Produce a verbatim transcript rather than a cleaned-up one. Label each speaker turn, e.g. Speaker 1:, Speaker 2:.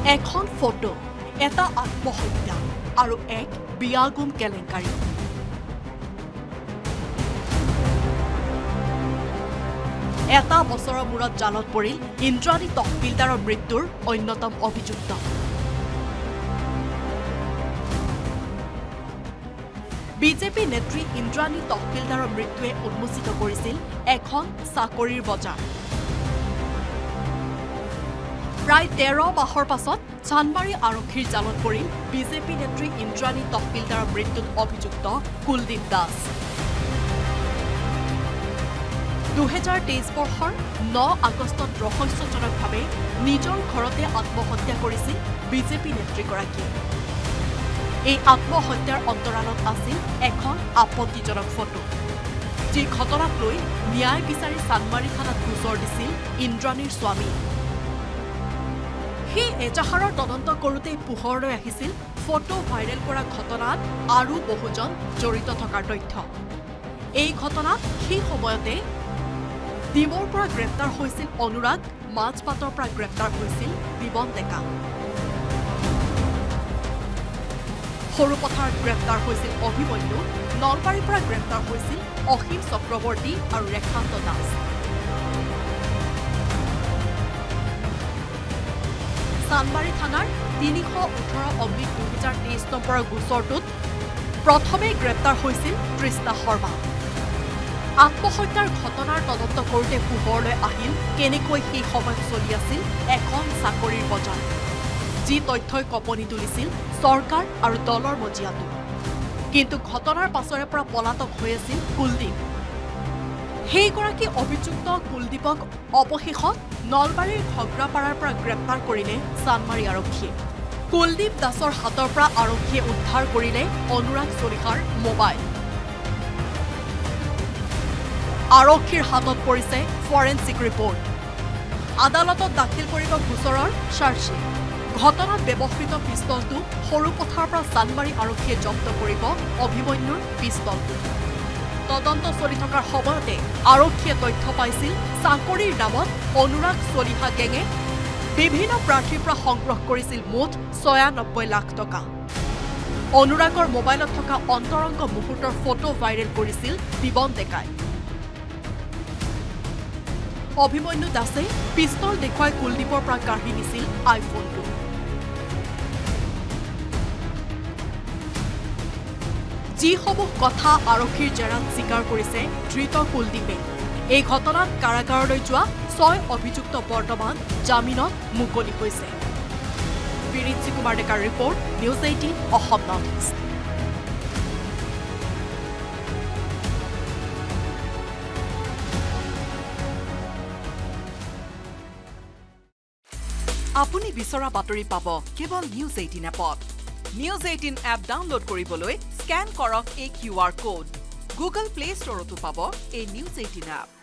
Speaker 1: এখন ফটো, এটা আত্মহত্যা আৰু এক বিয়াগুম কেলেংকাৰী। এটা বছৰৰ মূৰত জালত পৰিল ইন্দ্ৰাণী তহবিলদাৰৰ মৃত্যুৰ অন্যতম অভিযুক্ত। বিজেপি নেত্ৰী ইন্দ্ৰাণী তহবিলদাৰৰ মৃত্যুৱে উন্মোচিত কৰিছিল এখন চাকৰিৰ বজাৰ। প্ৰায় তেৰ মাহৰ পাছত চানমাৰী আৰক্ষীৰ জালত পৰিল বিজেপি নেত্ৰী ইন্দ্ৰাণী তহবিলদাৰৰ মৃত্যুত অভিযুক্ত কুলদীপ দাস। দুহেজাৰ তেইছ বৰ্ষৰ ন আগষ্টত ৰহস্যজনকভাৱে নিজৰ ঘৰতে আত্মহত্যা কৰিছিল বিজেপি নেত্ৰীগৰাকীয়ে। এই আত্মহত্যাৰ অন্তৰালত আছিল এখন আপত্তিজনক ফটো, যি ঘটনাক লৈ ন্যায় বিচাৰি চানমাৰী থানাত গোচৰ দিছিল ইন্দ্ৰাণীৰ স্বামী। সেই এজাহাৰৰ তদন্ত কৰোঁতে পোহৰলৈ আহিছিল ফটো ভাইৰেল কৰা ঘটনাত আৰু বহুজন জড়িত থকাৰ তথ্য। এই ঘটনাত সেই সময়তে ডিমৰ পৰা গ্ৰেপ্তাৰ হৈছিল অনুৰাগ, মাজবাটৰ পৰা গ্ৰেপ্তাৰ হৈছিল দিবন ডেকা। সৰুপথাৰত গ্ৰেপ্তাৰ হৈছিল অভিমন্যু, নলবাৰীৰ পৰা গ্ৰেপ্তাৰ হৈছিল অসীম চক্ৰৱৰ্তী আৰু ৰেখান্ত দাস। চানমাৰী থানাৰ তিনিশ ওঠৰ অব্লিক দুহেজাৰ তেইছ নম্বৰৰ গোচৰটোত প্ৰথমে গ্ৰেপ্তাৰ হৈছিল তৃষ্ণা শৰ্মা। আত্মহত্যাৰ ঘটনাৰ তদন্ত কৰোঁতে পোহৰলৈ আহিল কেনেকৈ সেই সময়ত চলি আছিল এখন চাকৰিৰ বজাৰ, যি তথ্যই কঁপনি তুলিছিল চৰকাৰ আৰু দলৰ মজিয়াটো। কিন্তু ঘটনাৰ পাছৰে পৰা পলাতক হৈ আছিল কুলদীপ। সেইগৰাকী অভিযুক্ত কুলদীপক অৱশেষত নলবাৰীৰ ঘগ্ৰাপাৰাৰ পৰা গ্ৰেপ্তাৰ কৰিলে চানমাৰী আৰক্ষীয়ে। কুলদীপ দাসৰ হাতৰ পৰা আৰক্ষীয়ে উদ্ধাৰ কৰিলে অনুৰাগ চলিহাৰ মোবাইল। আৰক্ষীৰ হাতত পৰিছে ফৰেনচিক ৰিপৰ্ট। আদালতত দাখিল কৰিব গোচৰৰ চাৰ্জশ্বীট। ঘটনাত ব্যৱহৃত পিষ্টলটো সৰুপথাৰৰ পৰা চানমাৰী আৰক্ষীয়ে জব্দ কৰিব অভিমন্যুৰ পিষ্টলটো। তদন্ত চলি থকাৰ সময়তে আৰক্ষীয়ে তথ্য পাইছিল চাকৰিৰ নামত অনুৰাগ চলিহা গেঙে বিভিন্ন প্ৰাৰ্থীৰ পৰা সংগ্ৰহ কৰিছিল মুঠ ছয়ানব্বৈ লাখ টকা। অনুৰাগৰ মোবাইলত থকা অন্তৰংগ মুহূৰ্তৰ ফটো ভাইৰেল কৰিছিল দিবন ডেকাই। অভিমন্যু দাসে পিষ্টল দেখুৱাই কুলদীপৰ পৰা কাঢ়ি নিছিল আইফোনটো। যিসমূহ কথা আৰক্ষীৰ জেৰাত স্বীকাৰ কৰিছে ধৃত কুলদীপে। এই ঘটনাত কাৰাগাৰলৈ যোৱা ছয় অভিযুক্ত বৰ্তমান জামিনত মুকলি হৈছে। বিৰিঞ্চি কুমাৰ ডেকাৰ report, news eighteen Assam north east.
Speaker 2: আপুনি বিচৰা বাতৰি পাব কেৱল নিউজ এইটিন এপত। নিউজ এইটিন এপ ডাউনলোড কৰিবলৈ স্কেন কৰক এই Q R code. Google play ষ্টৰতো পাব এই নিউজ এইটিন এপ।